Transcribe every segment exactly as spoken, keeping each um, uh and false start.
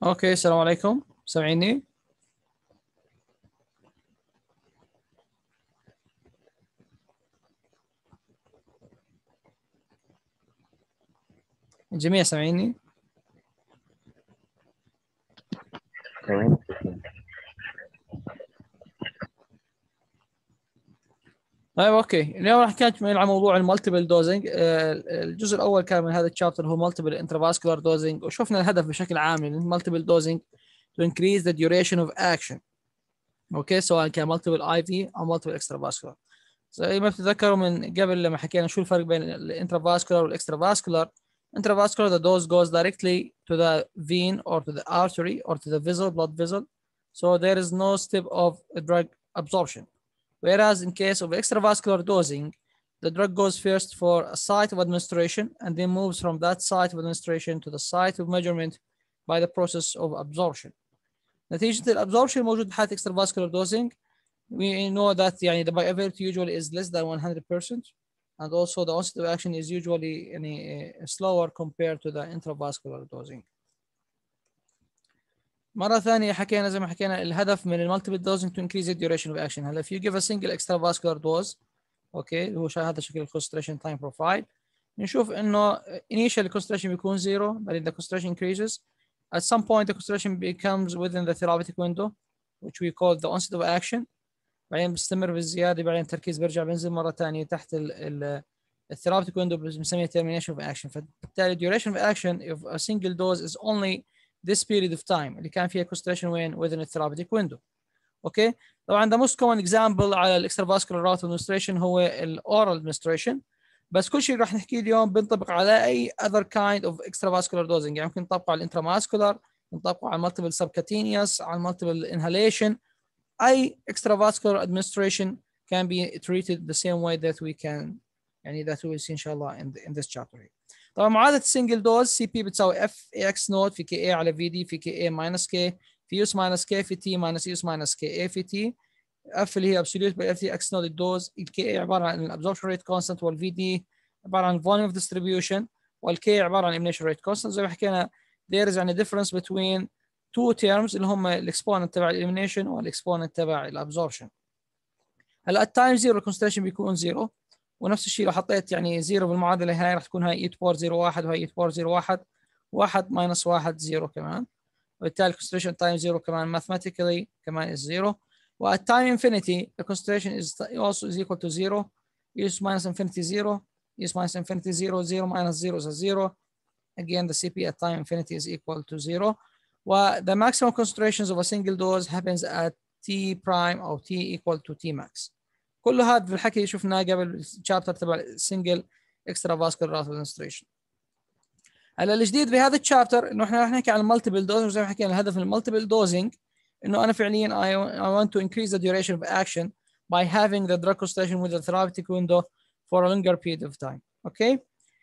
اوكي، السلام عليكم، سامعيني؟ الجميع سامعيني؟ تمام. طيب اوكي، اليوم راح نكمل عن موضوع المالتيبل دوزنج. الجزء الاول كان من هذا الشابتر هو مالتيبل انترافاسكولار دوزنج، وشفنا الهدف بشكل عام من المالتيبل دوزنج to increase the duration of action. اوكي، سواء كان مالتيبل اي في او مالتيبل اكسترافاسكولار. زي ما بتتذكروا من قبل لما حكينا شو الفرق بين الانترافاسكولار والاكسترافاسكولار. Intravascular, the dose goes directly to the vein or to the artery or to the vessel, blood vessel. So there is no step of drug absorption. Whereas in case of extravascular dosing, the drug goes first for a site of administration and then moves from that site of administration to the site of measurement by the process of absorption. نتيجة الابsorption الموجود بحالة extravascular dosing, we know that يعني the bioavailability usually is less than one hundred percent, and also the onset of action is usually يعني slower compared to the intravascular dosing. مرة ثانية حكينا زي ما حكينا الهدف من المالتيبل دوزنج to increase the duration of action. هلا if you give a single extravascular dose، اوكي، هو هذا شكل concentration time profile، نشوف انه initial concentration بيكون zero but the concentration increases. At some point the concentration becomes within the therapeutic window which we call the onset of action. بعدين بيستمر بالزيادة، بعدين التركيز بيرجع بينزل مرة ثانية تحت ال therapeutic window بنسميه termination of action. فبالتالي duration of action of a single dose is only this period of time اللي كان فيها concentration وين within the therapeutic window. اوكي، طبعا the most common example على الاكسترافاسكولار route of administration هو الاورال administration، بس كل شيء راح نحكيه اليوم بينطبق على اي other kind of extravascular dosing. يعني ممكن نطبقه على الانتراماسكولار، نطبقه على المالتيبل subcutaneous، على المالتيبل inhalation. اي extravascular administration can be treated the same way that we can يعني that we will see ان شاء الله in, the, in this chapter. طبعا معادله السنجل دوز سي بي بتساوي اف اي اكس نوت في كي اي على في دي في كي اي ماينس كي في يوس ماينس كي في تي ماينس يوس ماينس كي اي في تي. اف اللي هي ابسوليوت باي اف دي اكس نوت الدوز، الكي اي عباره عن الابزوربشن ريت كونستنت، والفي دي عباره عن فوليوم اوف ديستريبيوشن، والكي عباره عن اليمينيشن ريت كونستنت. زي ما حكينا there is يعني difference between two terms اللي هم الاكسبوننت تبع الاليمينيشن والاكسبوننت تبع الابزوربشن. هلا التايم زيرو الكونسنتريشن بيكون زيرو، ونفس الشيء لو حطيت يعني زيرو بالمعادله هاي راح تكون هاي اي باور صفر واحد وهي اي باور صفر واحد، واحد ماينس واحد زيرو كمان، وبالتالي الكونسنتريشن تايم زيرو كمان mathematically كمان is زيرو. وat time infinity the concentration is also is equal to zero. Use minus infinity zero, use minus infinity zero, zero minus zero is a zero. Again the C P at time infinity is equal to zero. و the maximum concentrations of a single dose happens at T prime أو T equal to T max. كل هذا في الحكي شفناه قبل الشابتر تبع السنجل اكسترا فاسكولار روت ادمنستريشن. هلا الجديد بهذا الشابتر انه احنا راح نحكي عن المالتيبل دوزنج. زي ما حكينا الهدف من المالتيبل دوزنج انه انا فعليا I, I want to increase the duration of action by having the drug concentration with the therapeutic window for a longer period of time. اوكي،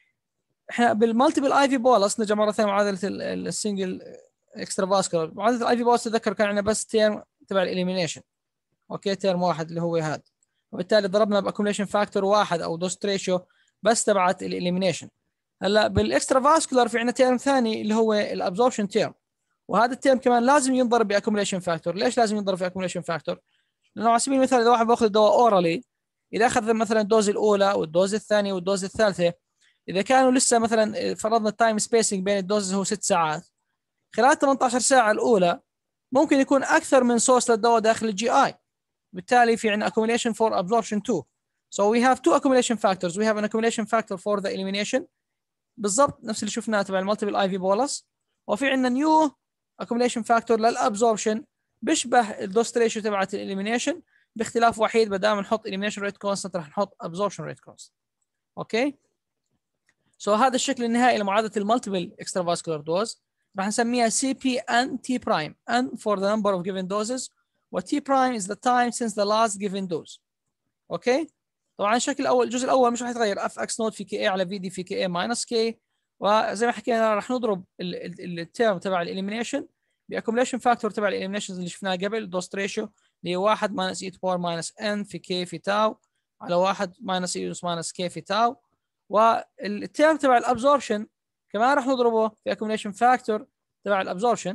احنا بالمالتيبل اي في بولس نرجع مره ثانيه معادله السنجل اكسترا فاسكولار. معادله الاي في بولس تذكر كان عندنا بس تيرم تبع الاليمينيشن، اوكي، تيرم واحد اللي هو هذا، وبالتالي ضربنا باكوميليشن فاكتور واحد او دوست ريشيو بس تبعت الاليمينيشن. هلا بالاكسترا فاسكولار في عندنا تيرم ثاني اللي هو الابزوربشن تيرم، وهذا التيرم كمان لازم ينضرب باكوميليشن فاكتور. ليش لازم ينضرب في اكوميليشن فاكتور؟ لانه على سبيل المثال اذا واحد باخذ الدواء اورالي، اذا اخذ مثلا الدوز الاولى والدوز الثانيه والدوز الثالثه، اذا كانوا لسه مثلا فرضنا التايم سبيسنج بين الدوز هو ست ساعات، خلال ثمانية عشر ساعه الاولى ممكن يكون اكثر من سورس للدواء داخل الجي اي، بالتالي في عندنا accumulation for absorption two. So we have two accumulation factors. We have an accumulation factor for the elimination بالضبط نفس اللي شفناه تبع المالتيبل اي في بولس، وفي عندنا نيو accumulation factor للابزوربشن بيشبه الدوست ريشيو تبعت الاليمينيشن باختلاف وحيد، بدل ما نحط elimination rate constant راح نحط absorption rate constant. اوكي، سو so هذا الشكل النهائي لمعادله المالتيبل extravascular dose راح نسميها سي بي ان T prime. N for the number of given doses و T prime is the time since the last given dose. اوكي، طبعا الشكل الاول الجزء الاول مش راح يتغير، اف اكس نوت في كي اي على في دي في كي اي ماينس كي، وزي ما حكينا راح نضرب التيرم تبع الاليمينيشن باكوميليشن فاكتور تبع الاليمينيشنز اللي شفناه قبل، دوست ريشيو اللي هي واحد ماينس اي باور ماينس ان في كي في تاو على واحد ماينس اي ماينس كي في تاو. والتيرم تبع الابزوربشن كمان راح نضربه في اكوميليشن فاكتور تبع الابزوربشن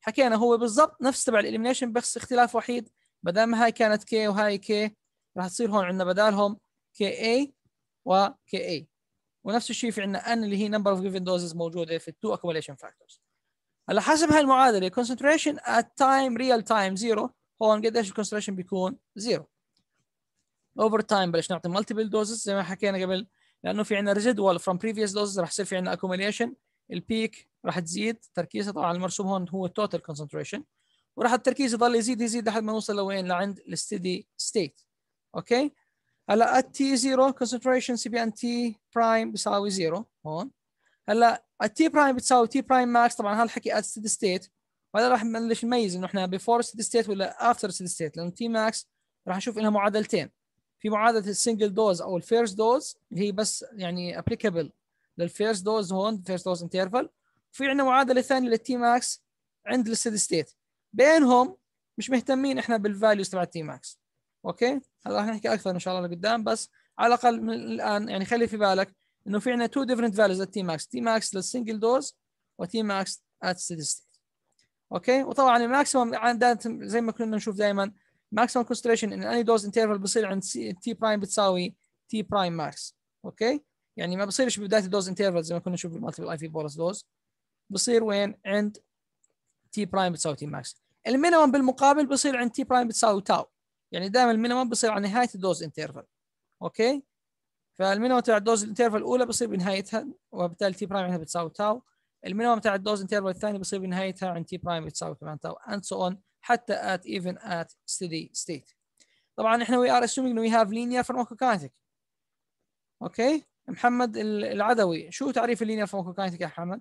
حكينا هو بالضبط نفس تبع الإليمينيشن، بس اختلاف وحيد، بدل ما هاي كانت كي وهاي كي راح تصير هون عندنا بدالهم كي اي وكي اي. ونفس الشيء في عندنا ان اللي هي number of given doses موجوده في التو accumulation factors. هلا حسب هاي المعادله concentration at time real time zero، هون قديش الكونسنتريشن بيكون زيرو. over time بلش نعطي multiple doses زي ما حكينا قبل، لانه في عندنا residual from previous doses راح يصير في عندنا accumulation، البيك راح تزيد تركيزها، طبعا المرسوم هون هو total concentration، وراح التركيز يضل يزيد يزيد لحد ما نوصل لوين؟ لعند الستيدي ستيت. اوكي. هلا at t zero concentration سي بي ان t prime بيساوي زيرو هون. هلا t prime بتساوي t prime max، طبعا هذا الحكي at steady state، وهذا راح نبلش نميز انه احنا before steady state ولا after steady state، لانه t max راح نشوف لها معادلتين، في معادله السنجل دوز او الفيرست دوز اللي هي بس يعني applicable للفيرست دوز هون فيرست دوز انترفال، وفي عندنا معادله ثانيه للتي ماكس عند الستيدي ستيت، بينهم مش مهتمين احنا بالفاليوز تبع التي ماكس. اوكي. هلا راح نحكي اكثر ان شاء الله لقدام، بس على الاقل من الان يعني خلي في بالك انه في عندنا تو ديفرنت فاليوز للتي ماكس، تي ماكس للسنجل دوز وتي ماكس ات ستيدي ستيت. اوكي. وطبعا الماكسيمم عاده زي ما كنا نشوف دائما ماكسيمم كونسنتريشن ان اني دوز انترفال بصير عند تي برايم بتساوي تي برايم ماكس. اوكي. يعني ما بصيرش ببدايه الدوز انترفال زي ما كنا نشوف بالمالتيبل اي في بولس دوز، بصير وين؟ عند تي برايم بتساوي تي ماكس. المينيمم بالمقابل بصير عند تي برايم بتساوي تاو، يعني دائما المينيمم بصير على نهايه الدوز انترفال. اوكي. فالمينيمم تاع الدوز انترفال الاولى بصير بنهايتها، وبالتالي تي برايم عندها بتساوي تاو. المينيمم تاع الدوز انترفال الثاني بصير بنهايتها عند تي برايم بتساوي كمان تاو and so on حتى at even at steady state. طبعا احنا we are assuming we have linear pharmacokinetic. اوكي. محمد العدوي، شو تعريف اللينير pharmacokinetic يا محمد؟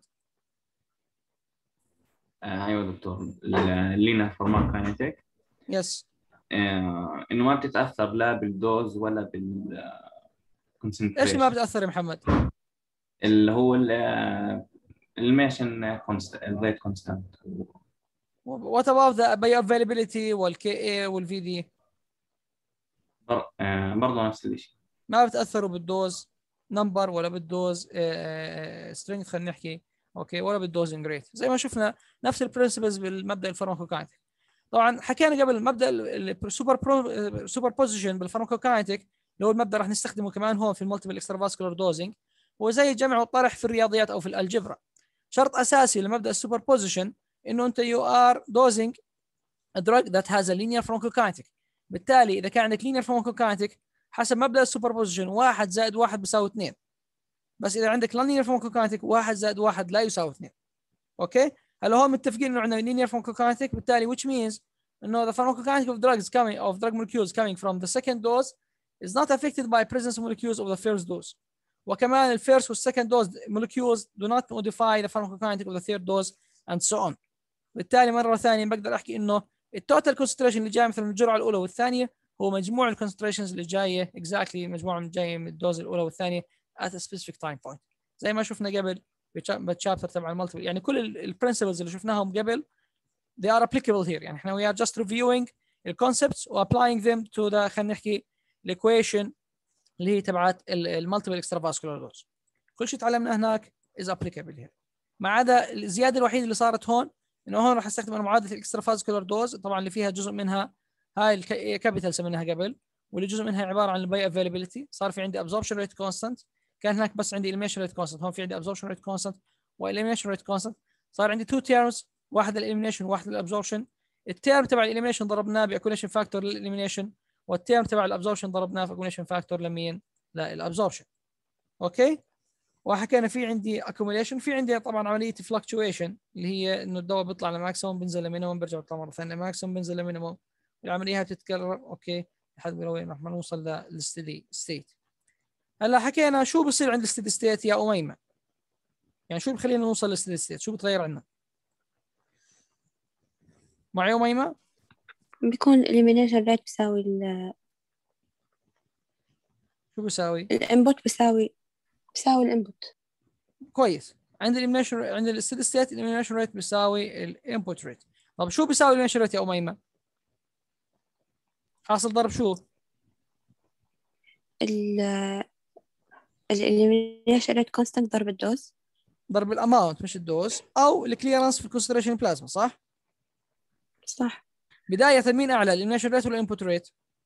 آه ايوه دكتور، اللينير فارماكاينيتيك يس. آه انه ما بتتاثر لا بالدوز ولا بال ايش اللي ما بتاثر يا محمد؟ اللي هو الميشن كونست الريت كونستانت. What about the bioavailability والكي اي والفي دي؟ برضه نفس الشيء، ما بتاثروا بالدوز نمبر ولا بالدوز سترينث خلينا نحكي، اوكي، ولا بالدوزنج ريت، زي ما شفنا نفس البرنسبلز بالمبدا الفارماكوكاينتيك. طبعا حكينا قبل مبدا السوبر برو سوبر بوزيشن بالفارماكوكاينتيك اللي هو المبدا راح نستخدمه كمان هون في المالتيبل اكسترافاسكولار دوزنج، هو زي الجمع والطرح في الرياضيات او في الالجبرا. شرط اساسي لمبدا السوبر بوزيشن انه انت يو ار دوزنج a drug that has a linear pharmacokinetic. بالتالي اذا كان عندك linear pharmacokinetic حسب مبدا السوبر بوزيشن واحد زائد واحد بيساوي اثنين، بس اذا عندك linear pharmacokinetic واحد زائد واحد لا يساوي اثنين. اوكي. هلا هون متفقين انه عندنا linear pharmacokinetic، بالتالي which means انه the pharmacokinetic of drugs coming of drug molecules coming from the second dose is not affected by presence of molecules of the first dose. وكمان الفيرست والسكند دوز molecules do not modify the pharmacokinetic of the third dose and so on. بالتالي مره ثانيه بقدر احكي انه التوتال كونسنتريشن اللي جاي مثلا من الجرعه الاولى والثانيه هو مجموع الكونسنتريشنز اللي جايه اكزاكتلي مجموعه من جايه من الدوز الاولى والثانيه at a specific time point، زي ما شفنا قبل بالشابتر تبع المالتيبل. يعني كل البرنسبلز اللي شفناهم قبل they are applicable here. يعني احنا we are just reviewing the concepts و applying them to the خلينا نحكي الايكويشن اللي هي تبعت المالتيبل اكسترافاسكولار دوز. كل شيء تعلمناه هناك is applicable here، ما عدا الزياده الوحيده اللي صارت هون انه هون راح استخدم معادله الاكسترافاسكولار دوز، طبعا اللي فيها جزء منها هاي الكابيتال سميناها قبل، واللي جزء منها عباره عن الباي افيلابيلتي. صار في عندي ابزوربشن ريت كونستنت، كان هناك بس عندي اليميشن ريت كونستنت، هون في عندي ابزوربشن ريت كونستنت واليميشن ريت كونستنت. صار عندي تو تيرمز، واحد للاليمينيشن وواحد للابزوربشن. التيرم تبع الاليمينيشن ضربناه باكوليشن فاكتور للاليمينيشن، والتيرم تبع الابزوربشن ضربناه في اكوليشن فاكتور لمين؟ للابزوربشن. اوكي. وحكينا في عندي accumulation، في عندي طبعا عمليه fluctuation اللي هي انه الدواء بيطلع لماكسيموم بينزل لمينيموم بيرجع يطلع مره ثانيه لماكسيموم بينزل لمينيموم، والعمليه هاي بتتكرر اوكي لحد ما وين راح نوصل للستيدي ستيت. هلا حكينا شو بصير عند الستيدي ستيت يا اميمه؟ يعني شو بخلينا نوصل للستيدي ستيت؟ شو بتغير عندنا؟ معي اميمه؟ بيكون الإليمينيشن ريت بيساوي ال شو بيساوي؟ الانبوت بيساوي بيساوي الانبوت. كويس. عند الإليمينيشن عند الستيدي ستيت الإليمينيشن ريت بيساوي الانبوت ريت. طب شو بيساوي الإليمينيشن ريت يا اميمه؟ حاصل ضرب شو؟ ال الإليمينيشن ريت كونستنت ضرب الدوز ضرب الاماونت مش الدوز، او الكليرنس في الكونسنتريشن بلازما، صح؟ صح. بدايه مين اعلى، الاليمينيشن ريت ولا الانبوت ريت؟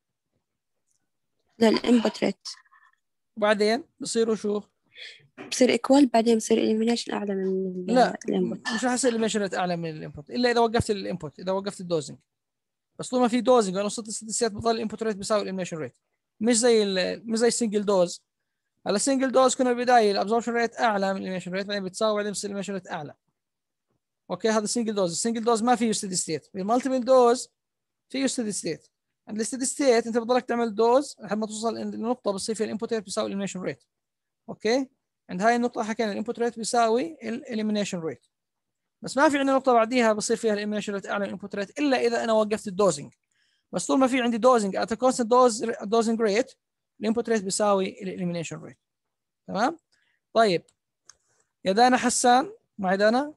لا الانبوت ريت. وبعدين بصيروا شو؟ بصير ايكوال، بعدين بصير اليمينيشن اعلى من لا الانبوت. مش راح يصير الاليمينيشن ريت اعلى من الانبوت الا اذا وقفت الانبوت، اذا وقفت الدوزنج. بس طول ما في دوزنج وانا وصلت الستات بضل الانبوت ريت بيساوي الاليمينيشن ريت. مش زي مش زي السنجل دوز. على السنجل دوز كنا بالبدايه الابزوربشن ريت اعلى من الاليمينيشن ريت، بعدين بتساوي، بعدين بتصير الاليمينيشن ريت اعلى. اوكي هذا السنجل دوز. السنجل دوز ما فيه ستيدي ستيت. المالتيبل دوز فيه ستيدي ستيت. عند الستيدي ستيت انت بتضلك تعمل دوز لحد ما توصل للنقطه بتصير فيها الانبوت ريت بيساوي الاليمينيشن ريت. اوكي عند هاي النقطه حكينا الانبوت ريت بيساوي الاليمينيشن ريت. بس ما في عندنا نقطه بعديها بصير فيها الاليمينيشن ريت اعلى من الانبوت ريت الا اذا انا وقفت الدوزنج. بس طول ما في عندي دوزنج ات كونستنت دوز دوزنج ريت الانبوت ريت بيساوي الاليمينيشن ريت. تمام. طيب يا دانا حسان معي دانا؟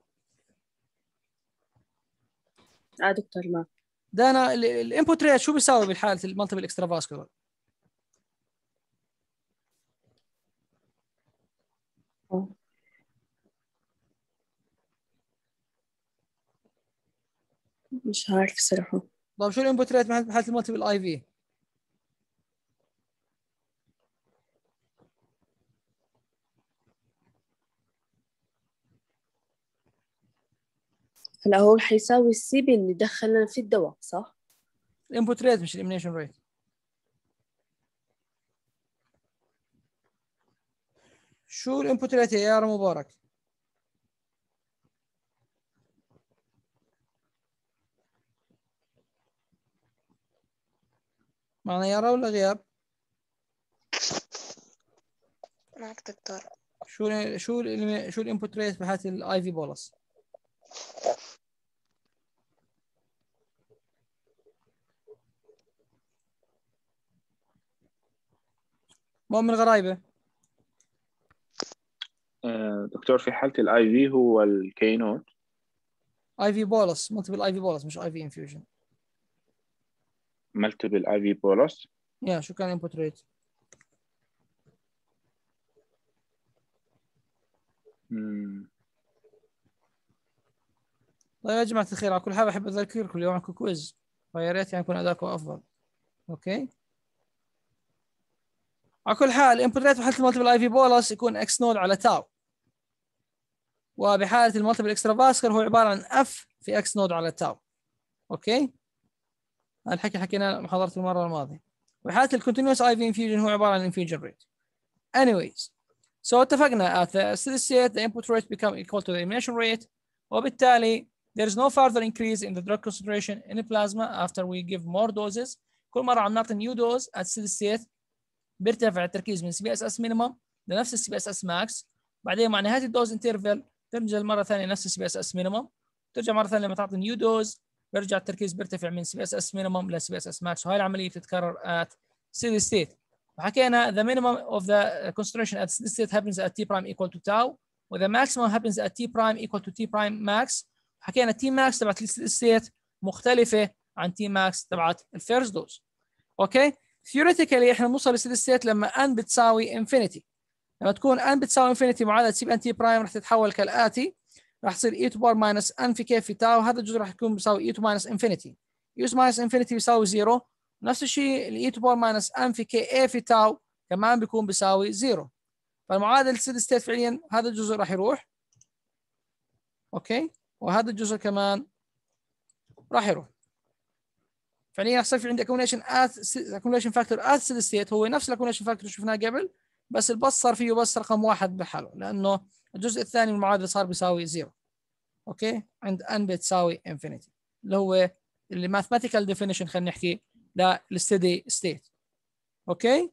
اه دكتور ما دانا الانبوت ريت شو بيساوي بالحاله المالتيبل اكسترا فاسكولار؟ مش عارف صراحة. طيب شو الانبوت ريت بحاله المالتيبل اي في؟ هلا هو حيساوي السي بي اللي دخلنا في الدواء صح؟ الانبوت ريت مش الاليمينيشن ريت. شو الانبوت ريت يا يارا مبارك؟ معنا يارا ولا غياب؟ معك دكتور. شو ال شو ال شو الانبوت ريت بحاله الاي في بولس؟ مؤمن غرايبه. دكتور في حالة الاي في هو الكي نوت. اي في بولس مالتيبل اي في بولس مش اي في انفيوجن. مالتيبل اي في بولس. يا شو كان الانبوت ريت؟ طيب يا جماعه الخير على كل حال بحب اذكركم اليوم عندكم كويز فيا ريت يعني يكون اداؤكم افضل. اوكي على كل حال الانبوت ريت بحاله المالتيبل اي في بولس يكون اكس نود على تاو، وبحاله المالتيبل اكسترا فاسكر هو عباره عن اف في اكس نود على تاو. اوكي هذا الحكي حكينا محاضره المره الماضيه. وبحاله الكونتينوس اي في انفيوجن هو عباره عن انفيوجن ريت. anyways so اتفقنا at the steady state the input rate become equal to the elimination rate، وبالتالي there is no further increase in the drug concentration in the plasma after we give more doses. كل مره عم نعطي new dose at steady state بيرتفع التركيز من سي بي اس اس مينيمم لنفس السي بي اس اس ماكس، بعدين مع نهايه الدوز انترفال ترجع مره ثانيه نفس السي بي اس اس مينيمم، ترجع مره ثانيه لما تعطي نيو دوز بيرجع التركيز بيرتفع من سي بي اس اس مينيمم لسي بي اس اس ماكس، وهي العمليه بتتكرر at steady state. وحكينا the minimum of the concentration at steady state happens at t prime equal to tau و the maximum happens at t prime equal to t prime max. حكينا t max تبعت الsteady state مختلفه عن t max تبعت الفيرست دوز. اوكي theoretically احنا بنوصل للستيدي ستيت لما n بتساوي انفينيتي. لما تكون n بتساوي انفينيتي معادله سي بي ان تي برايم رح تتحول كالاتي، راح تصير e to power minus n في k في تاو، هذا الجزء راح يكون بيساوي e to minus infinity. e to minus infinity بيساوي زيرو، نفس الشيء ال e to power minus n في ka في تاو كمان بيكون بيساوي زيرو. فالمعادله الستيدي ستيت فعليا هذا الجزء راح يروح اوكي وهذا الجزء كمان راح يروح. فعليا راح يصير في عندي accumulation at accumulation factor at steady state هو نفس accumulation factor اللي شفناه قبل، بس الباص صار فيه بس رقم واحد بحاله لانه الجزء الثاني من المعادله صار بيساوي زيرو. اوكي عند n بتساوي انفينيتي اللي هو اللي mathematical definition خلينا نحكي للستيدي ستيت. اوكي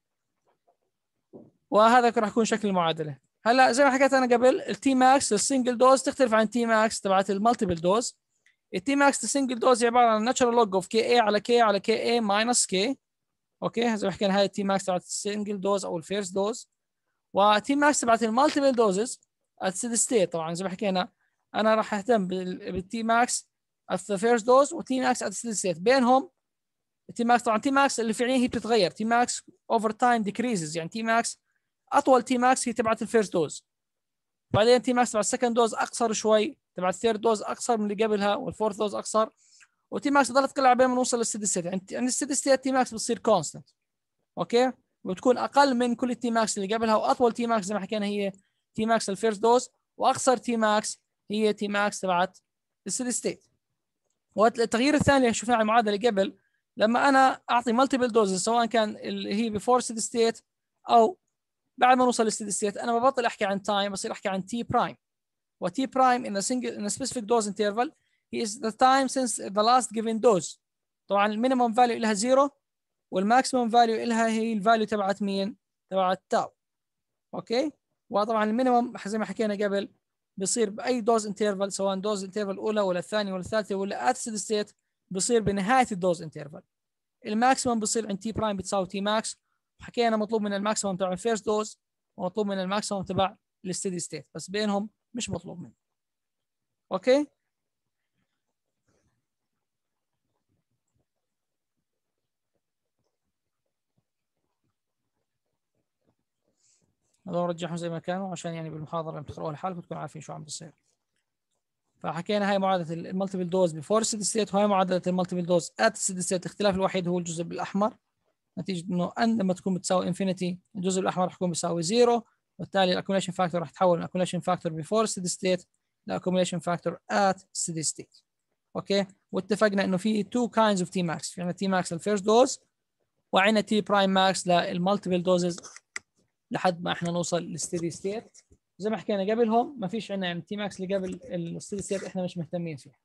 وهذا راح يكون شكل المعادله. هلا زي ما حكيت انا قبل التي ماكس السنجل دوز تختلف عن تي ماكس تبعت المالتيبل دوز. التي ماكس السنجل دوز عباره عن ناتشرال لوج اوف كي اي على كي على كي اي ماينس كي. اوكي زي ما حكينا هاي التي ماكس تبعت السنجل دوز او الفيرست دوز، وتي ماكس تبعت المالتيبل دوزز ات ستيدي ستيت. طبعا زي ما حكينا انا راح اهتم بالتي ماكس ات ذا فيرست دوز وتي ماكس ات ستيدي ستيت بينهم. التي ماكس طبعا تي ماكس اللي فعليا هي بتتغير، تي ماكس اوفر تايم ديكريزز، يعني تي ماكس اطول تي ماكس هي تبعت الفيرست دوز، بعدين تي ماكس تبع السكند دوز اقصر شوي، تبع الثيرد دوز اقصر من اللي قبلها، والفورث دوز اقصر، وتي ماكس ضلت تقل على بين ما نوصل للستيدي ستيت. عند يعني الستيدي ستيت تي ماكس بتصير كونستنت، اوكي، وتكون اقل من كل التي ماكس اللي قبلها، واطول تي ماكس زي ما حكينا هي تي ماكس الفيرست دوز، واقصر تي ماكس هي تي ماكس تبعت الستيدي ستيت. والتغيير الثاني اللي شفناه على المعادله اللي قبل، لما انا اعطي مالتيبل دوزز سواء كان اللي هي بيفور ستيدي ستيت او بعد ما نوصل للستيدي ستيت، انا ببطل احكي عن تايم، بصير احكي عن تي برايم. وتي برايم in a single in a specific dose interval is the time since the last given dose. طبعا المينيمم فاليو لها زيرو، والماكسيمم فاليو لها هي الفاليو تبعت مين؟ تبعت تاو. اوكي، وطبعا المينيمم زي ما حكينا قبل بيصير باي دوز انترفال، سواء دوز انترفال الاولى ولا الثانيه ولا الثالثه ولا ات ستيدي ستيت، بيصير بنهايه الدوز انترفال. الماكسيمم بيصير عند تي برايم بتساوي تي ماكس، وحكينا مطلوب من الماكسيمم تبع الفيرست دوز ومطلوب من الماكسيمم تبع الستيدي ستيت، بس بينهم مش مطلوب منه. اوكي، هذول رجعهم زي ما كانوا عشان يعني بالمحاضره لما تقراوها لحالكم تكونوا عارفين شو عم بيصير. فحكينا هاي معادله المالتيبل دوز بفور ستيدي ستيت، وهي معادله المالتيبل دوز ات ستيدي ستيت. الاختلاف الوحيد هو الجزء بالاحمر، نتيجه انه ان لما تكون بتساوي انفينيتي الجزء الاحمر راح يكون بيساوي زيرو، وبالتالي الاكوميليشن فاكتور راح تحول من اكوميليشن فاكتور بفور ستيدي ستيت لاكوميليشن فاكتور ات ستيدي ستيت. اوكي، واتفقنا انه في تو كايندز اوف تي ماكس، في عندنا تي ماكس للفيرست دوز وعندنا تي برايم ماكس للمالتيبل دوزز لحد ما احنا نوصل للستيدي ستيت. زي ما حكينا قبلهم ما فيش عندنا يعني تي ماكس اللي قبل الستيدي ستيت احنا مش مهتمين فيه.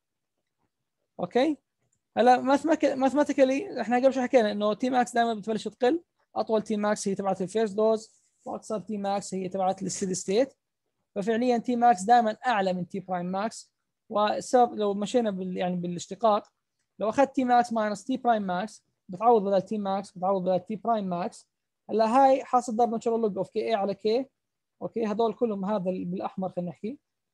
اوكي، هلا ماثماتيكالي احنا قبل شو حكينا انه تي ماكس دائما بتبلش تقل، اطول تي ماكس هي تبعت الفيرست دوز واقصر تي ماكس هي تبعت الستيدي ستيت. ففعليا تي ماكس دائما اعلى من تي برايم ماكس، والسبب لو مشينا بال يعني بالاشتقاق، لو اخذت تي ماكس ماينس تي برايم ماكس بتعوض بدل تي ماكس بتعوض بدل تي برايم ماكس. هلا هاي حاصل ضرب ناتشورال لوج اوف كي اي على كي. اوكي، هذول كلهم هذا بالاحمر خلينا نحكي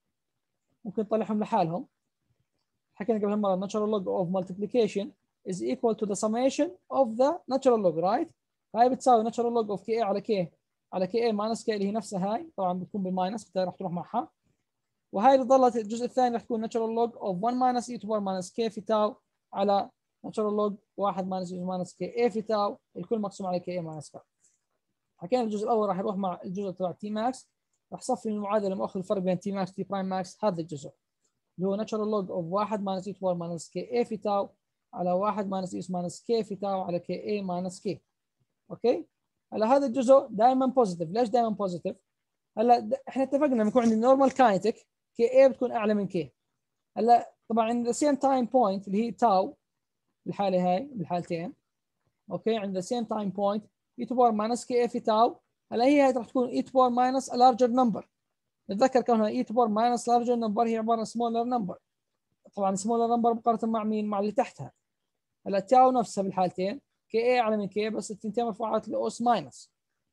ممكن نطلعهم لحالهم. حكينا قبل مره natural log of multiplication is equal to the summation of the natural log, right؟ هاي بتساوي natural log of k على k على ka minus k اللي هي نفسها هاي، طبعا بتكون بالماينس بالتالي راح تروح معها. وهاي اللي ضلت الجزء الثاني راح تكون natural log of one minus e to power minus k في تاو على natural log واحد minus e to minus k a في تاو، الكل مقسوم على ka minus k. حكينا الجزء الاول راح يروح مع الجزء تبع تي ماكس، راح صفي المعادله لما اخذ الفرق بين تي ماكس تي برايم ماكس، هذا الجزء اللي هو natural log of واحد minus e to power minus ka في تاو على واحد minus e minus k في تاو على ka minus k. اوكي، هلا هذا الجزء دائما بوزيتيف. ليش دائما بوزيتيف؟ هلا احنا اتفقنا لما يكون عندي نورمال كاينتيك ka بتكون اعلى من k. هلا طبعا عند السيم تايم بوينت اللي هي تاو بالحاله هاي بالحالتين، اوكي، عند السيم تايم بوينت e to power minus ka في تاو، هلا هي هاي راح تكون e to power minus a larger number. نتذكر كونها e to power minus larger number هي عباره عن smaller number. طبعا smaller number مقارنه مع مين؟ مع اللي تحتها. هلا تاو نفسها بالحالتين ka اعلى من k، بس الثنتين مرفوعات لاوس ماينس،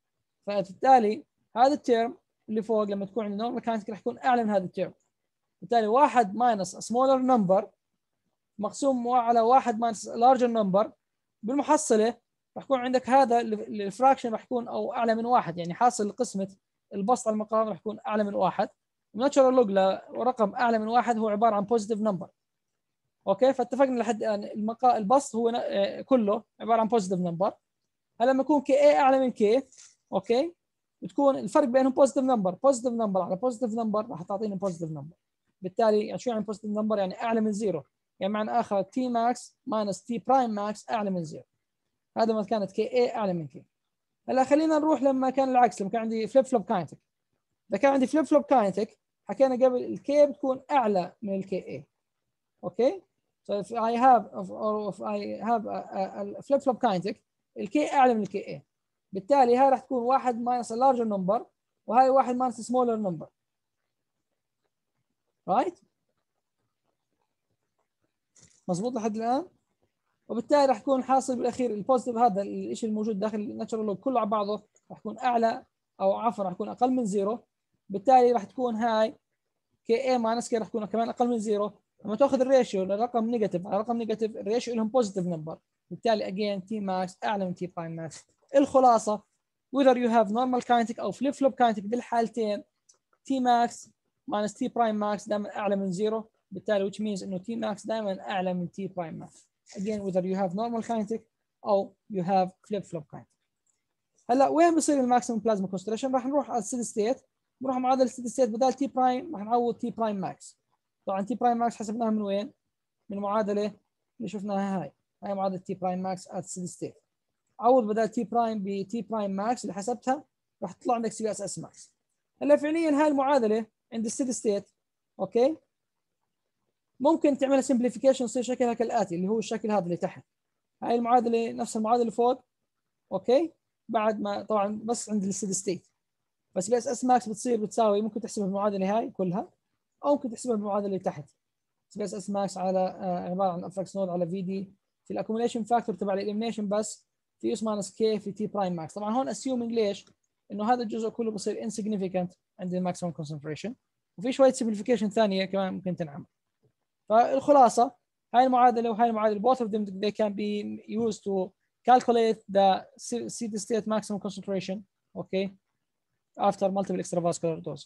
فبالتالي هذا الترم اللي فوق لما تكون عندنا نورمال كاينتيك راح يكون اعلى من هذا الترم. بالتالي واحد ماينس smaller number مقسوم على واحد ماينس larger number، بالمحصله راح يكون عندك هذا الفراكشن راح يكون او اعلى من واحد، يعني حاصل قسمه البسط على المقام راح يكون اعلى من واحد. الناتشورال لوج لرقم اعلى من واحد هو عباره عن بوزيتيف نمبر. اوكي، فاتفقنا لحد الان المقا... البسط هو كله عباره عن بوزيتيف نمبر. هلا لما يكون كي اي اعلى من كي، اوكي، بتكون الفرق بينهم بوزيتيف نمبر، بوزيتيف نمبر على بوزيتيف نمبر راح تعطينا بوزيتيف نمبر. بالتالي يعني شو يعني بوزيتيف نمبر؟ يعني اعلى من زيرو، يعني معنى اخر تي ماكس ماينس تي برايم ماكس اعلى من زيرو. هذا ما كانت كي اي اعلى من كي. هلا خلينا نروح لما كان العكس، لما كان عندي فليب فلوب كاينتيك. اذا كان عندي فليب فلوب كاينتيك حكينا قبل الكي بتكون اعلى من الكي اي. اوكي، so if I have or if I have a flip flop kinetic الكي اعلى من الكي اي، بالتالي هاي راح تكون واحد ماينس larger number وهاي واحد ماينس smaller number. رايت؟ مضبوط لحد الان؟ وبالتالي راح يكون حاصل بالاخير البوزيتيف، هذا الشيء الموجود داخل الناتشورال لوج كله على بعضه راح يكون اعلى او عفوا راح يكون اقل من زيرو. بالتالي راح تكون هاي كي اي ماينس كي راح تكون كمان اقل من زيرو. لما تاخذ الريشيو لرقم نيجاتيف على رقم نيجاتيف الريشيو لهم بوزيتيف نمبر، بالتالي اجين تي ماكس اعلى من تي برايم ماكس. الخلاصه whether you have normal kinetic او flip flop kinetic بالحالتين تي ماكس ماينس تي برايم ماكس دائما اعلى من زيرو، بالتالي which means انه تي ماكس دائما اعلى من تي برايم ماكس. again whether you have normal kinetic او you have flip flop kinetic. هلا وين بصير الماكسيمم بلازما كونسنتريشن؟ راح نروح على الستيدي ستيت، نروح معادله الستيدي ستيت بدال تي برايم راح نعوض تي برايم ماكس. طبعا تي برايم ماكس حسبناها من وين؟ من المعادله اللي شفناها هاي، هاي معادله تي برايم ماكس ات ستيدي ستيت. عوض بدال تي برايم بتي برايم ماكس اللي حسبتها راح تطلع عندك سي بي اس اس ماكس. هلا فعليا هاي المعادله عند الستيدي ستيت اوكي ممكن تعملها سمبليفيكيشن يصير شكلها كالاتي اللي هو الشكل هذا اللي تحت. هاي المعادله نفس المعادله اللي فوق اوكي بعد ما طبعا بس عند الستيدي ستيت، بس بس اس ماكس بتصير بتساوي ممكن تحسبها بالمعادله هاي كلها او ممكن تحسبها بالمعادله اللي تحت. بس اس ماكس على آه عباره عن اف اكس نود على في دي في الاكوميليشن فاكتور تبع الاليمينيشن بس في اس ماينس كي في تي برايم ماكس. طبعا هون اسيومينج ليش؟ انه هذا الجزء كله بصير انسيجنيفيكانت عند الماكسيمم كونسنتريشن، وفي شويه سمبليفيكيشن ثانيه كمان ممكن تنعمل. فالخلاصه هاي المعادله وهاي المعادله both of them they can be used to calculate the steady state maximum concentration okay after multiple extravascular dose.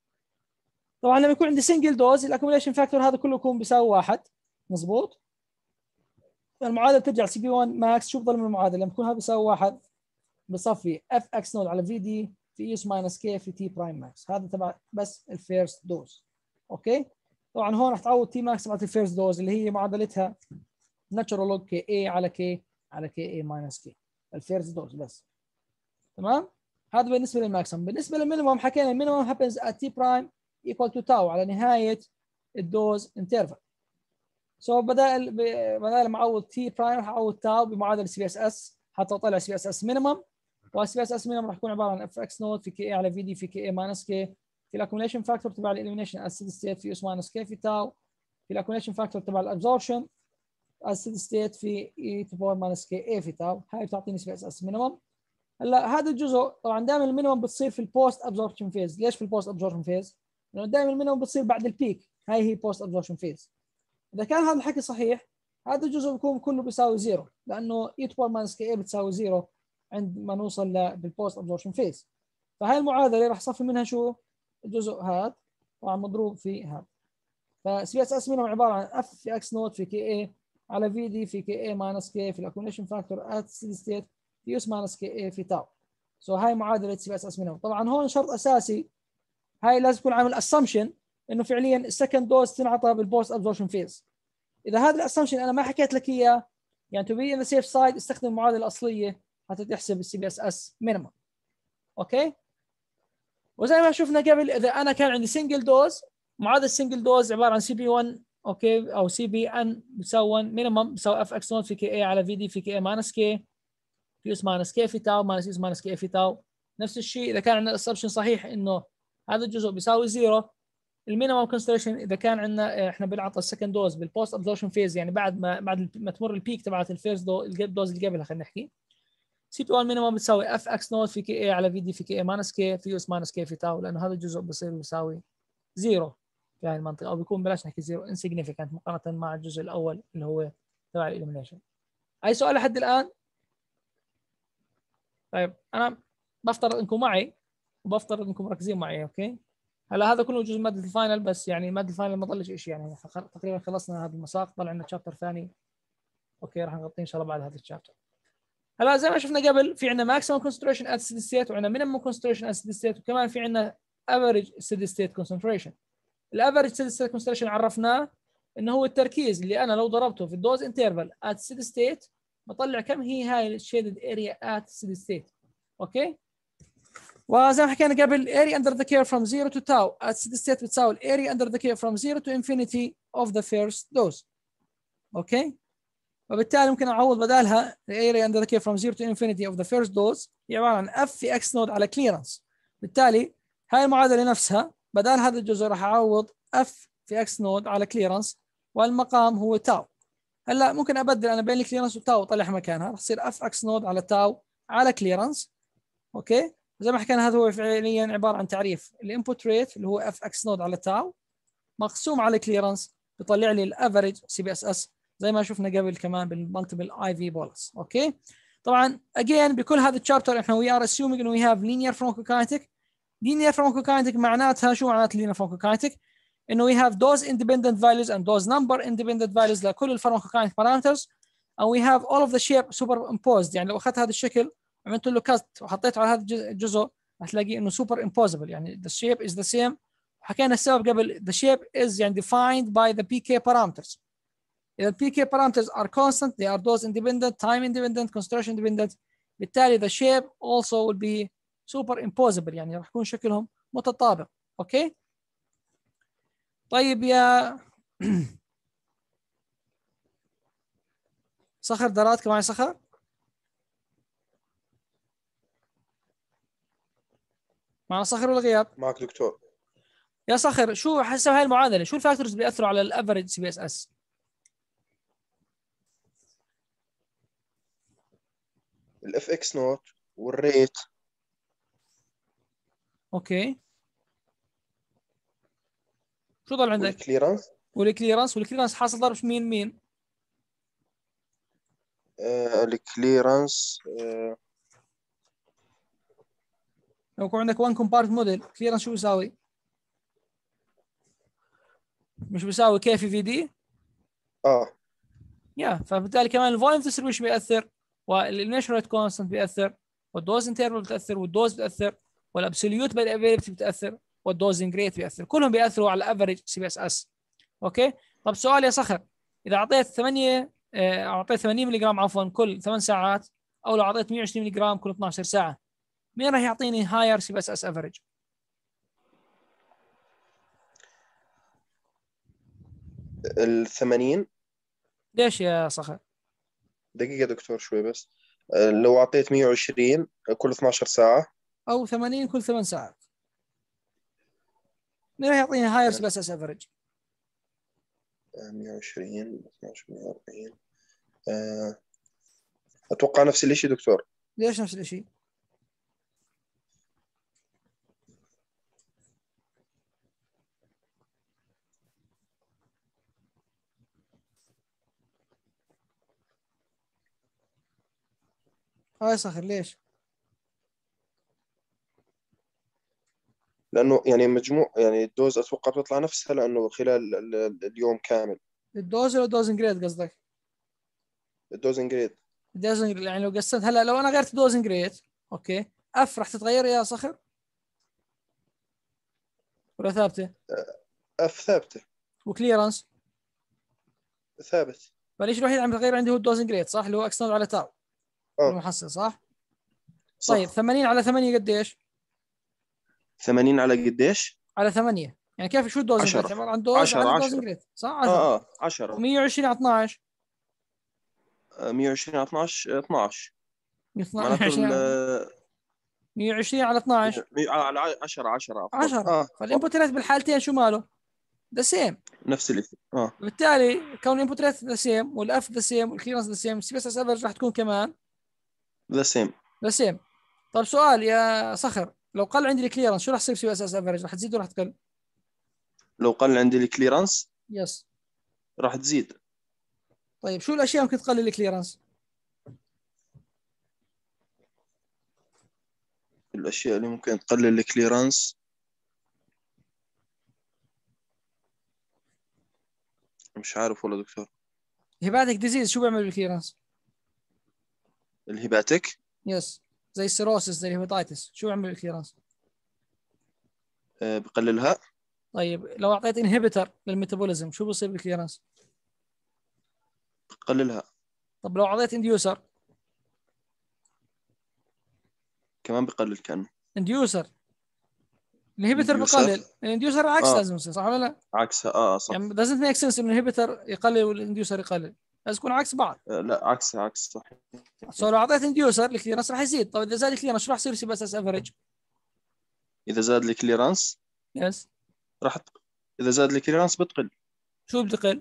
طبعا لما يكون عندي single dose الاكوميليشن فاكتور هذا كله يكون بيساوي واحد مضبوط. المعادله بترجع سي بي واحد ماكس شو بضل من المعادله لما يكون هذا بيساوي واحد بصفي اف اكس نود على في دي في اس ماينس كي في تي برايم ماكس. هذا تبع بس الفيرست دوز اوكي. طبعا هون رح تعوض تي ماكس تبعت الفيرست دوز اللي هي معادلتها ناتشرال لوج كي اي على كي على كي اي ماينس كي الفيرست دوز بس. تمام. هذا بالنسبه للماكسيمم. بالنسبه للمينيمم حكينا المينيمم هابنز ات تي برايم ايكوال تو تاو على نهايه الدوز انترفال. سو بدال بدال ما اعوض تي برايم راح اعوض تاو بمعادله سي بي اس اس حتى اطلع سي بي اس اس مينيمم، والسي بي اس اس مينيمم راح يكون عباره عن اف اكس نوت في كي اي على في دي في كي اي ماينس كي في الاكوميليشن فاكتور تبع الاليمينيشن اسيد ستيت في اس ماينس كي في تاو في الاكوميليشن فاكتور تبع الابزوربشن اسيد ستيت في اي تو باور ماينس كي اي في تاو. هاي بتعطيني سي بي اس اس مينيمم. هلا هذا الجزء طبعا دائما المينيمم بتصير في البوست ابزوربشن فيز. ليش في البوست ابزوربشن فيز؟ لانه دائما المينيمم بتصير بعد البيك. هاي هي بوست ابزوربشن فيز. اذا كان هذا الحكي صحيح هذا الجزء بيكون كله بيساوي زيرو لانه اي تو باور ماينس كي اي بتساوي زيرو عند ما نوصل بالبوست ابزوربشن فيز. فهاي المعادله راح صفي منها شو؟ الجزء هذا طبعا مضروب في هذا. فسي اس اس مينيمم عباره عن اف في اكس نوت في كي اي على في دي في كي اي ماينس كي في الاكوميليشن فاكتور ات ستيدي ستيت في اس ماينس كي اي في تاو. سو هاي معادله سي اس اس مينيمم. طبعا هون شرط اساسي هاي لازم يكون عامل اسامبشن انه فعليا السكند دوز تنعطى بالبوست ابزوربشن فيز. اذا هذا الاسامبشن انا ما حكيت لك اياه يعني تو بي ان ذا سيف سايد استخدم المعادله الاصليه حتى تحسب السي بي اس اس مينيمم. اوكي. وزي ما شفنا قبل اذا انا كان عندي سنجل دوز معادله السنجل دوز عباره عن سي بي واحد اوكي او سي بي ان بيساوي واحد مينيمم بيساوي اف اكس نوت في كي اي على في دي في كي اي ماينس كي في اس ماينس كي في تاو ماينس اس ماينس كي في تاو. نفس الشيء اذا كان عندنا الاسامبشن صحيح انه هذا الجزء بيساوي زيرو المينيمم كونسنتريشن اذا كان عندنا احنا بنعطي السكند دوز بالبوست ابزوربشن فيز يعني بعد ما بعد ما تمر البيك تبعت الفيرست دوز اللي قبلها خلينا نحكي سي بي واحد مينيمم بتساوي اف اكس نوت في كي اي على في دي في كي اي ماينس كي في اس ماينس كي في تاو لانه هذا الجزء بصير يساوي زيرو في هاي المنطقه او بيكون بلاش نحكي زيرو انسيجنيفيكانت مقارنه مع الجزء الاول اللي هو تبع الاليمينيشن. اي سؤال لحد الان؟ طيب انا بفترض انكم معي وبفترض انكم مركزين معي اوكي. هلا هذا كله جزء ماده الفاينل بس يعني ماده الفاينل ما ضلش شيء يعني تقريبا خلصنا هذا المساق طلع عندنا تشابتر ثاني اوكي راح نغطيه ان شاء الله بعد هذا الشابتر. هلا زي ما شفنا قبل في عندنا ماكسيمم كونسنتريشن ات ستيدي ستيت وعندنا مينيمم كونسنتريشن ات ستيدي ستيت وكمان في عندنا افريج ستيدي ستيت كونسنتريشن. الافريج ستيدي ستيت كونسنتريشن عرفناه انه هو التركيز اللي انا لو ضربته في الدوز انترفال ات ستيدي ستيت بطلع كم هي هاي الشيدد اريا ات ستيدي ستيت اوكي. وزي ما حكينا قبل area under the curve from zero to tau at steady state بتساوي area under the curve from zero to infinity of the first dose. اوكي. وبالتالي ممكن اعوض بدالها area under the curve from zero to infinity of the first dose هي عباره عن f في x نود على clearance. بالتالي هاي المعادله نفسها بدال هذا الجزء راح اعوض f في x نود على clearance والمقام هو تاو. هلا ممكن ابدل انا بين الكليرنس وتاو واطلعها مكانها راح يصير f x نود على تاو على clearance. اوكي. زي ما حكينا هذا هو فعليا عباره عن تعريف الانبوت ريت اللي هو اف اكس نود على تاو مقسوم على كليرنس بيطلع لي الافريج سي بي اس اس زي ما شفنا قبل كمان بالمالتيبل اي في بولس. اوكي. طبعا اجين بكل هذا الشابتر احنا وي ار اسيومينج انه وي هاف لينير فارماكوكاينيتيك. لينير فارماكوكاينيتيك معناتها شو معنات لينير فارماكوكاينيتيك؟ انه we have dose independent values and dose number independent values لكل الفارماكوكاينيك parameters and we have all of the shape superimposed. يعني لو اخذت هذا الشكل وعملت له كات وحطيته على هذا الجزء هتلاقي انه super imposable، يعني the shape is the same. وحكينا السبب قبل، the shape is يعني defined by the P K parameters. إذا P K parameters are constant they are dose independent, time independent, concentration independent، بالتالي the shape also will be superimposable، يعني راح يكون شكلهم متطابق. اوكي طيب يا صخر، دراتك معي صخر؟ معنا صخر ولا غياب؟ معك دكتور. يا صخر شو حسب هاي المعادله، شو الفاكتورز اللي بياثروا على الافريج سي بي اس اس؟ الاف اكس نوت والريت. اوكي شو ضل عندك؟ والكليرنس. والكليرنس والكليرنس حاصل ضرب مين مين؟ آه الكليرنس آه لو يكون عندك وان كومبارت موديل كليرنس شو بيساوي؟ مش بيساوي كي في في دي؟ اه يا فبالتالي كمان الفوليوم ديستريبيوشن بياثر، والانيشال ريت كونستنت بياثر، والدوز انترفال بتاثر، والدوز بتاثر، والابسوليوت بالافيلابيلتي بتاثر، والدوزنج ريت بياثر، كلهم بياثروا على الافريج سي بي اس اس. اوكي طب سؤال يا صخر، اذا اعطيت ثمانية آه، اعطيت ثمانين ملي جرام عفوا كل ثمان ساعات، او لو اعطيت مئة وعشرين ملي جرام كل اثنعش ساعه، مين راح يعطيني هاير سي بي اس اس افريج؟ ال ثمانين. ليش يا صخر؟ دقيقة دكتور شوي بس. آه لو أعطيت مية وعشرين كل اثنعش ساعة او ثمانين كل ثمان ساعات، مين راح يعطيني هاير سي بي اس اس افريج؟ مية وعشرين اثنعش مية وأربعين. آه أتوقع نفس الشيء دكتور. ليش نفس الشيء؟ هاي صخر ليش؟ لأنه يعني مجموع يعني الدوز أتوقع بتطلع نفسها لأنه خلال ال- ال- اليوم كامل. الدوز ولا الدوزنج ريت قصدك؟ الدوزنج ريت. الدوزنج يعني لو قسمت هلا لو انا غيرت دوزنج ريت اوكي اف راح تتغير يا صخر ولا ثابته؟ اف ثابتة. وكليرنس ثابت. فالشيء الوحيد عم يتغير عندي هو الدوزنج ريت صح، اللي هو اكس نود على تاو اه المحصل صح؟ صح. طيب ثمانين على ثمانية قديش؟ ثمانين على قديش؟ على ثمانية، يعني كيف شو الدوزنج عشرة. ريت؟ عباره عن دوز عشرة على عشرة. دوزنج ريت صح؟ عشرة. اه اه عشرة. ومية وعشرين على اثنعش آه، مية وعشرين على اثنعش اثنعش. معناته مية وعشرين ال مية وعشرين على اثنعش مية- على عشرة عشرة عفواً. عشرة. اه فالانبوت ريت بالحالتين شو ماله؟ ذا سيم. نفس اللي اه وبالتالي كون الانبوت ريت ذا سيم والاف ذا سيم والكليرنس ذا سيم، السي بي اس اس افرج راح تكون كمان ذا سيم. ذا سيم. طيب سؤال يا صخر، لو قل عندي الكليرنس شو راح يصير سي بي اس اس افرج؟ راح تزيد ولا راح تقل؟ لو قل عندي الكليرنس يس. راح تزيد. طيب شو الاشياء ممكن تقلل الكليرنس؟ الاشياء اللي ممكن تقلل الكليرنس مش عارف والله دكتور. هيباتيك ديزيز شو بيعمل بالكليرنس؟ الهيباتيك يس زي السيروسس زي الهيباتيتس شو بيعمل بالكليرنس؟ آه بقللها. طيب لو اعطيت انهبيتر للميتابوليزم شو بصير بالكليرنس؟ بقللها. طب لو اعطيت انديوسر؟ كمان بقلل كأنه. انديوسر الانهبيتر انديوسر. بقلل، الانديوسر عكس آه. لازم يصير صح ولا لا؟ عكسها اه صح. يعني doesn't make sense انه الانهبيتر يقلل والانديوسر يقلل، لازم يكون عكس بعض. آه لا عكسها عكس صح. سو لو اعطيت انديوسر الكليرنس راح يزيد. طيب اذا زاد الكليرنس شو راح يصير سي بي اس اس افريج؟ اذا زاد الكليرنس يس راح ت... اذا زاد الكليرنس بتقل. شو بتقل؟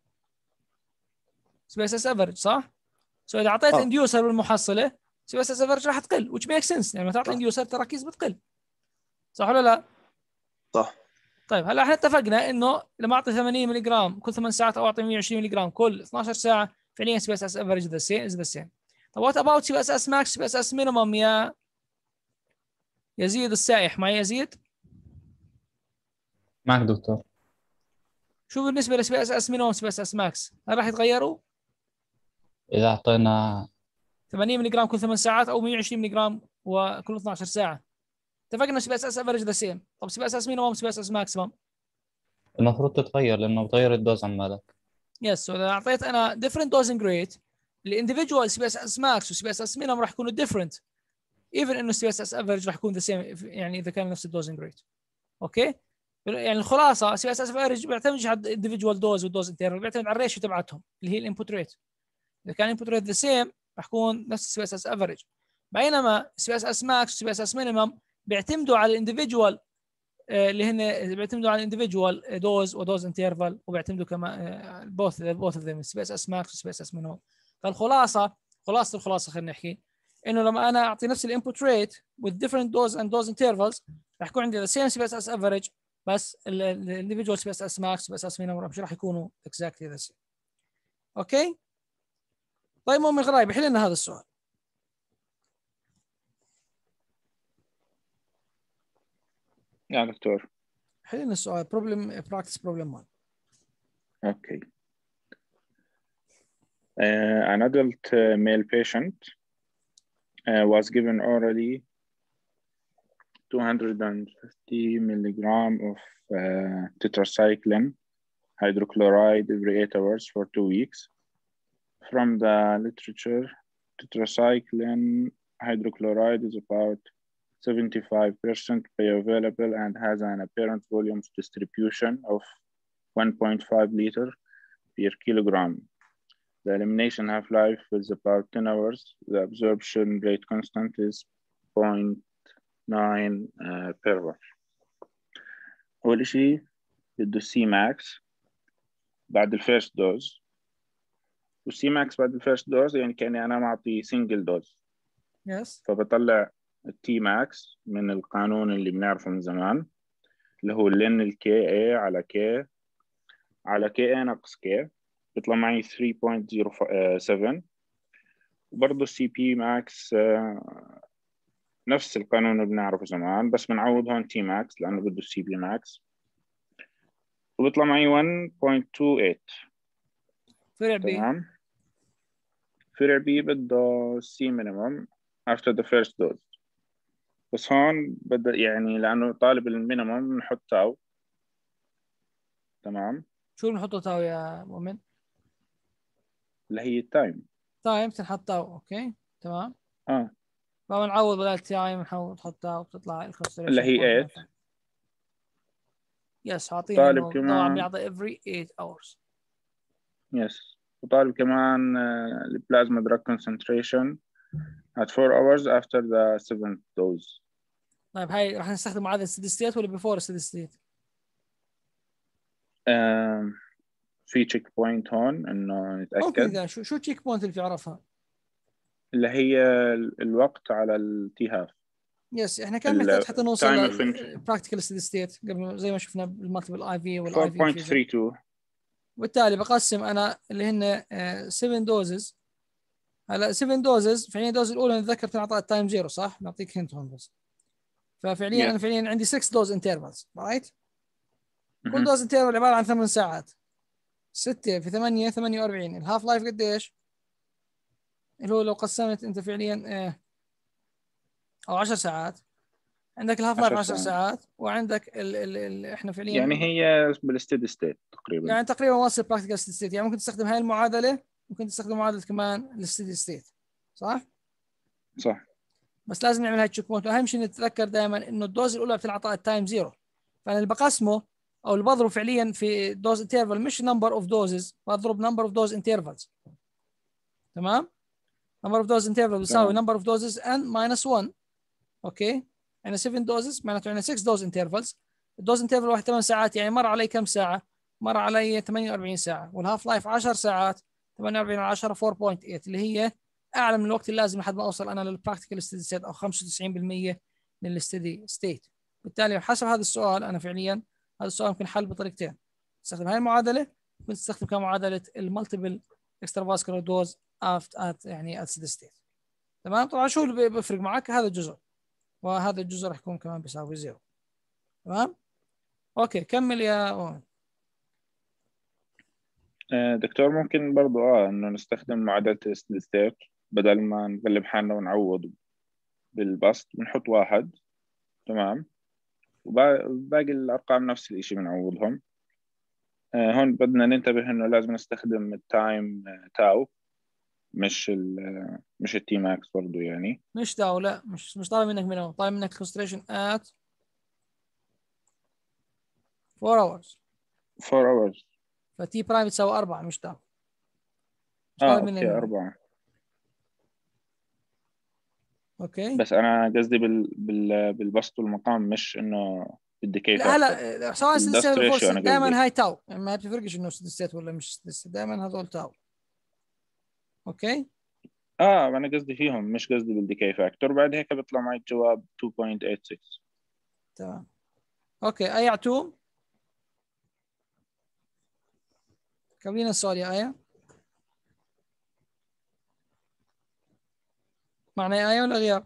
سي بي اس اس افريج صح؟ سو اذا اعطيت آه. انديوسر بالمحصله سي بي اس اس افريج راح تقل which makes sense، يعني لما تعطي صح. انديوسر التراكيز بتقل صح ولا لا؟ صح. طيب هلا احنا اتفقنا انه لما اعطي ثمانين ملي جرام كل ثمان ساعات او اعطي مية وعشرين ملي جرام كل اثنعش ساعه فعليا سي بي اس اس افريج ذا سيم از ذا سيم. طيب وات اباوت سي بي اس اس ماكس سي بي اس اس مينيمم يا يزيد السائح؟ معي يزيد؟ معك دكتور. شو بالنسبه لسي اس اس مينيموم سي اس اس ماكس؟ هل راح يتغيروا؟ إذا أعطينا ثمانين ملغ كل ثمان ساعات او مئة وعشرين ملغ وكل اثنتي عشرة ساعه. اتفقنا سي اس اس افريج ذا سيم. طب سي اس اس مينيموم سي اس اس ماكسيمم؟ المفروض تتغير لأنه بتغير الدوز عمالك. يس. واذا اعطيت انا ديفرنت دوزنج ريت الانديفيدوال سي اس اس ماكس وسي اس اس مينيموم راح يكونوا ديفرنت ايفن انه سي اس اس افريج راح يكون ذا سيم يعني اذا كان نفس الدوزنج ريت. اوكي يعني الخلاصه سي اس اس افريج بيعتمد على الانديفيدوال دوز والدوز انترفال، بيعتمد على الريشيو تبعتهم اللي هي الانبوت ريت. اذا كان الانبوت ريت ذا سيم راح يكون نفس السي اس اس افريج، بينما سي اس اس ماكس وسي اس اس مينيمم بيعتمدوا على الانديفيدوال اللي هن بيعتمدوا على الانديفيدوال دوز ودوز انترفال، وبيعتمدوا كمان بوث بوث اوف ذيم سي اس اس ماكس وسي اس اس مينيمم. فالخلاصه خلاصه الخلاصه خلينا نحكي انه لما انا اعطي نفس الانبوت ريت with different dose and dose intervals راح يكون عندي the same سي اس اس average، بس الانديفيدوال سي اس اس ماكس سي اس اس مينيمم مش راح يكونوا exactly the same. اوكي طيب مؤمن الغرايب يحل لنا هذا السؤال. يا دكتور حل لنا السؤال problem practice problem one. okay. Uh, an adult uh, male patient uh, was given orally two hundred fifty milligram of uh, tetracycline hydrochloride every eight hours for two weeks. From the literature, tetracycline hydrochloride is about seventy-five percent bioavailable and has an apparent volume distribution of one point five liter per kilogram. The elimination half-life is about ten hours. The absorption rate constant is zero point nine uh, per hour. أول شيء بده السي ماكس بعد الفيرست دوز، والسي ماكس بعد الفيرست دوز يعني كأني أنا معطي سنجل دوز. يس. فبطلع التي ماكس من القانون اللي بنعرفه من زمان اللي هو لن الكي اي على كي على كي اي ناقص كي، بيطلع معي ثلاثة فاصلة صفر سبعة. وبرضه السي بي ماكس نفس القانون اللي بنعرفه زمان، بس بنعوض هون تي ماكس لأنه بده السي بي ماكس، وبيطلع معي واحد فاصلة اثنين ثمانية. فرع بي. تمام. فرع بي بده السي مينيمم after the first dose، بس هون بدأ يعني لأنه طالب المينيمم نحط تاو. تمام. شو بنحطه تاو يا مؤمن؟ اللي هي التايم. تايم بتنحط تاو. اوكي تمام. اه فبنعوض بدل التايم نحاول نحط تاو بتطلع الكونستليشن اللي هي ثمانية. يس عاطينا طالب انه كمان طبعا بيعطي every eight hours. يس. وطالب كمان البلازما drug concentration at four hours after the seventh dose. طيب هاي راح نستخدم معادلة steady state ولا before steady state؟ آم، في تشيك بوينت هون انه ممكن نتاكد ده شو شو تشيك بوينت اللي بتعرفها؟ اللي هي ال- الوقت على التهاف. يس احنا كان محتاج حتى نوصل time of function. للبراكتيكال steady state قبل زي ما شفنا بالمالتيبل اي في والاي four point في. three two. وبالتالي بقسم انا اللي هن سبعة دوزز. هلا سبعة دوزز فعليا الدوز الاولى نتذكر تنعطى التايم زيرو صح؟ نعطيك هنت هون بس. ففعليا Yes. انا فعليا عندي ستة دوز انترفالز رايت؟ كل مهم. دوز انترفال عباره عن ثمان ساعات. ستة في ثمانية ثمانية وأربعين. الهاف لايف قديش؟ اللي هو لو قسمت انت فعليا آه، او عشر ساعات. عندك الهاف لايف عشر عشر ساعات. ساعات وعندك ال ال ال احنا فعليا يعني هي بالستيدي ستيت تقريبا. يعني تقريبا واصل براكتيكال ستيدي ستيت. يعني ممكن تستخدم هاي المعادله، ممكن تستخدم معادله كمان الستيدي ستيت صح؟ صح. بس لازم نعمل هاي التشيك بوينت. واهم شيء نتذكر دائما انه الدوز الاولى بتنعطى التايم زيرو. فانا اللي بقسمه او اللي بضرب فعليا في دوز انترفال مش نمبر اوف دوزز، بضرب نمبر اوف دوز انترفالز. تمام؟ نمبر اوف دوز انترفال بيساوي نمبر اوف دوزز ان ماينس واحد. اوكي؟ يعني سبعة دوزز معناته يعني ستة دوز انترفالز. الدوز انترفال واحد ثمان ساعات، يعني مر علي كم ساعه؟ مر علي ثمانية وأربعين ساعه، والهاف لايف عشر ساعات. ثمانية وأربعين على عشرة أربعة فاصلة ثمانية اللي هي اعلى من الوقت اللازم لحد ما اوصل انا للبراكتيكال ستيدي ستيت او خمسة وتسعين بالمئة من الستيدي ستيت. بالتالي حسب هذا السؤال انا فعليا هذا السؤال ممكن حل بطريقتين. تستخدم هاي المعادله، ممكن تستخدم كمعادله المالتيبل اكسترافاسكولار دوز ات يعني ات ستيدي ستيت. تمام؟ طبعا شو اللي بيفرق معك؟ هذا الجزء، وهذا الجزء راح يكون كمان بيساوي زيرو. تمام؟ اوكي كمل يا أوه. آه، دكتور ممكن برضو اه انه نستخدم معادلة الستيدي ستيت بدل ما نغلب حالنا ونعوض بالبسط، بنحط واحد تمام، وباقي الأرقام نفس الإشي بنعوضهم. آه، هون بدنا ننتبه إنه لازم نستخدم التايم تاو، مش ال مش التي ماكس برضو يعني. مش تاو، لا مش مش طالب منك منهم، طالب منك concentration at four hours. four hours. فتي برايم بتساوي أربعة مش تاو. مش اه طالب منك اوكي منهم. أربعة. اوكي. بس أنا قصدي بال... بال... بالبسط والمقام، مش إنه بالديكي لا فاكتور. هلا سواء ستيدي الدست ستيت ولا فور ريشيو ستيت أنا قصدي. دائما هاي تاو، يعني ما بتفرقش انه ستيدي ستيت ولا مش ستيدي ستيت، دائما هذول تاو. اوكي. اه أنا قصدي فيهم، مش قصدي بالديكي فاكتور. بعد هيك بيطلع معي الجواب two point eight six. تمام. اوكي اي عتوم كملين السؤال يا آية. معنى آية ولا غياب؟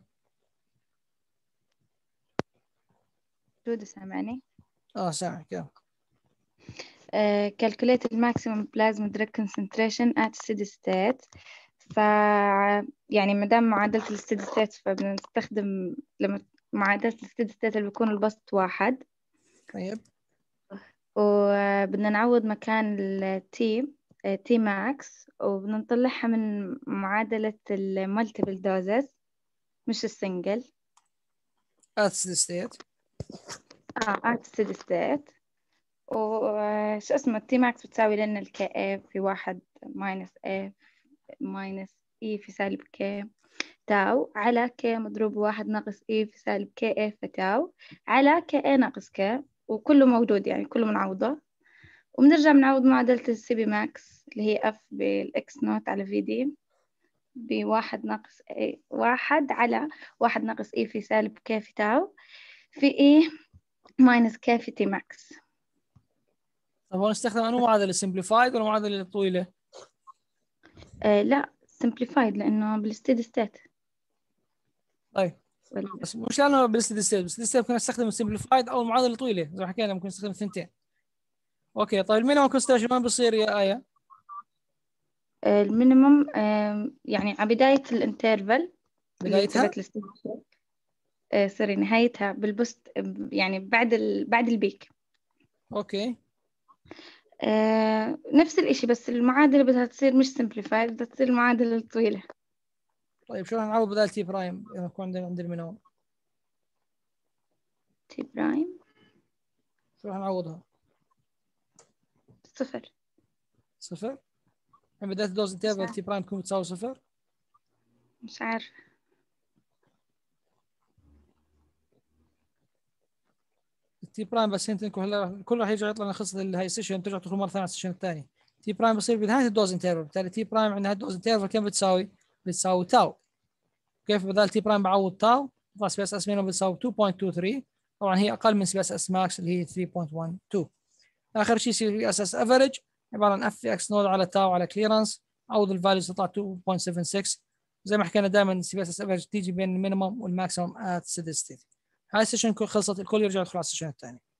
جودة سامعني؟ اه سامعك يلا. Uh, calculate the maximum plasma drug concentration at steady state. ف يعني ما دام معادلة الستيدي ستيت فبنستخدم لما معادلة الستيدي ستيت اللي بيكون البسط واحد. طيب. وبدنا نعوض مكان التي تي ماكس، وبدنا نطلعها من معادلة المالتيبل دوزز مش السنجل. at steady state. اه at steady state. وشو اسمه التي ماكس بتساوي لنا الكي اف في واحد ماينس اف ماينس اي في سالب كي تاو على كي مضروب واحد ناقص اي في سالب كي اف تاو على كي اي ناقص كي، وكله موجود يعني كله منعوضه. وبنرجع بنعوض معادلة السي بي ماكس اللي هي اف بالاكس نوت على في دي بواحد ناقص اي واحد على واحد ناقص اي في سالب كي في تاو في اي ماينس كي في تي ماكس. طب هو نستخدم انه معادلة simplified ولا معادلة طويلة؟ آه لا simplified لأنه بالستيدي ستيت. طيب بس مش لانه بالستيدي ستيت، بالستيدي ستيت ممكن نستخدم simplified او المعادلة الطويلة زي ما حكينا، ممكن نستخدم الثنتين. اوكي طيب المينيمم كونستريشن وين بصير يا آية؟ آه المينيمم آه يعني على بداية الانترفال بدايتها؟ آه سوري نهايتها بالبوست يعني بعد ال... بعد البيك. اوكي. آه نفس الاشي بس المعادلة بدها تصير مش simplified، بدها تصير المعادلة الطويلة. طيب شو نعوض بدال تي برايم لما يكون عندنا عند المينيمم؟ تي برايم شو راح نعوضها؟ صفر. صفر؟ من بداية الدوز انترفال تي برايم تكون بتساوي صفر؟ مش عارف. التي برايم بس انت هلا كل راح يرجع يطلع لنا قصة هاي السيشن، ترجع تدخل مرة ثانية على السيشن الثاني. تي برايم بصير بنهاية الدوز انترفال، بالتالي تي برايم عند نهاية الدوز انترفال كم بتساوي؟ بتساوي تاو. كيف بدال تي برايم بعوض تاو؟ طبعا سي اس اس مينيمم بتساوي two point two three، طبعا هي اقل من سي اس اس ماكس اللي هي three point one two. اخر شيء سي اس اس افريج عباره عن اف اكس نود على تاو على كليرنس، عوض الفاليوز تطلع two point seven six. زي ما حكينا دائما سي اس اس افريج تيجي بين المينيمم والماكسيمم ات ستيدي ستيت. هاي السيشن خلصت، الكل يرجع يدخل على السيشن الثاني.